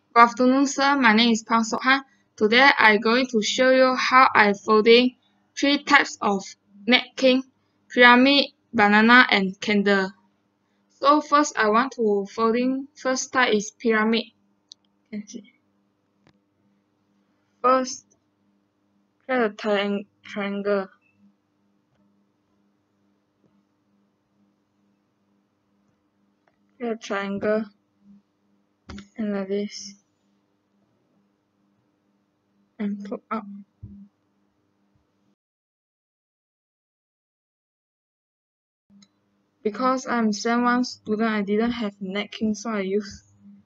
Good afternoon, sir. My name is Pang Sok-han. Today, I'm going to show you how I folding three types of napkin: pyramid, banana, and candle. So first, I want to folding. First type is pyramid. You can see. First, create a triangle. Create a triangle, and like this, and put up. Because I'm Sem 1 student, I didn't have napkin, so I use.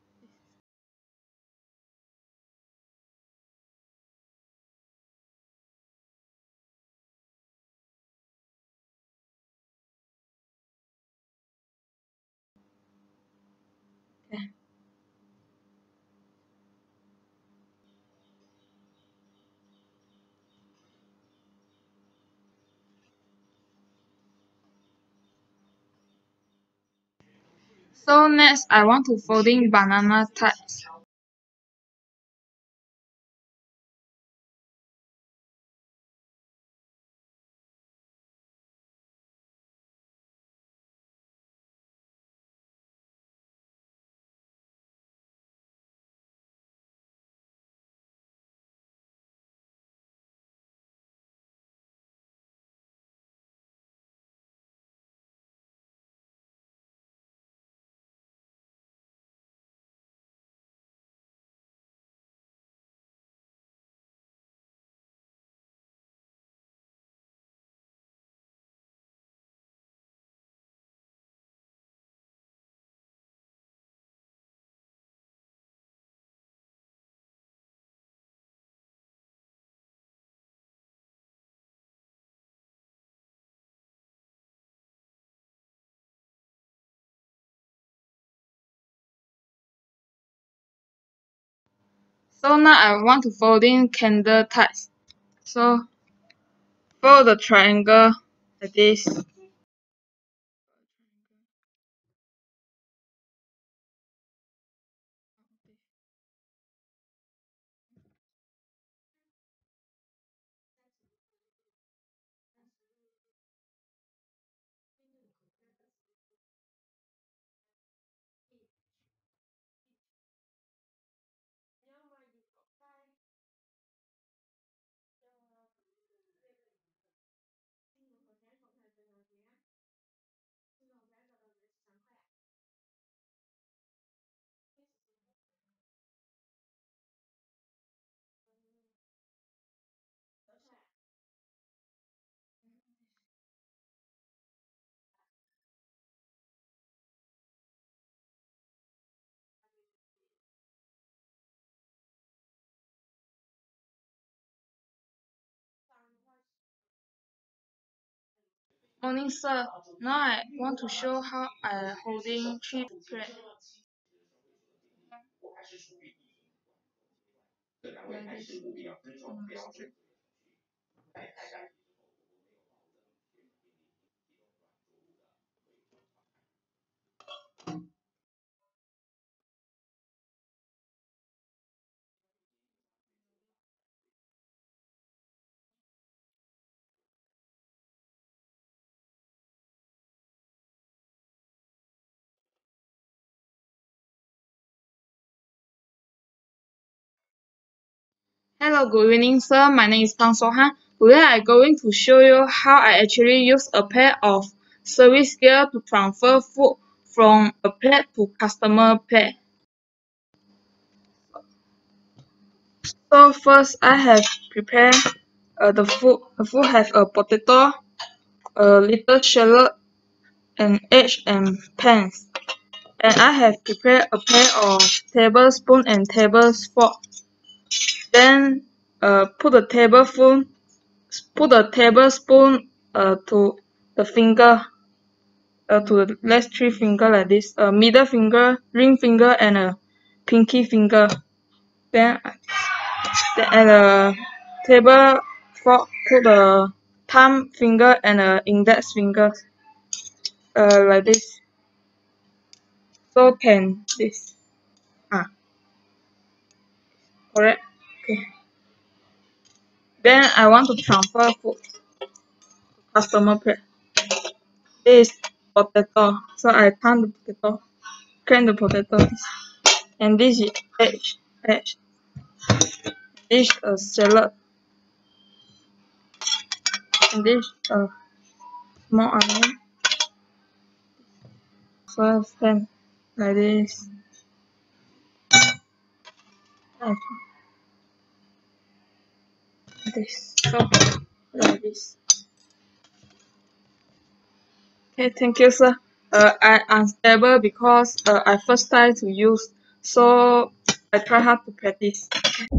Okay. So next, I want to folding banana types. So now I want to fold in candle types. So fold the triangle like this. Morning, sir. Now I want to show how I holding three bread like this. Hello, good evening, sir. My name is Pang Sok-han. Today I'm going to show you how I actually use a pair of service gear to transfer food from a plate to customer plate. So first, I have prepared the food. The food has a potato, a little shallot, an egg, and pans. And I have prepared a pair of tablespoon and tablespoon. Then put the tablespoon to the finger, to the last three finger like this. Middle finger, ring finger, and a pinky finger. Then at the table fork, put the thumb finger and the index finger, like this. So can this. Ah. Correct. Okay. Then I want to transfer food to customer plate. This is potato. So I turn the potato, clean the potato. And this is egg. This is a salad. And this is a small onion. So stand like this. Like this. So like this. Okay, thank you, sir. I unstable because I first time to use, so I try hard to practice.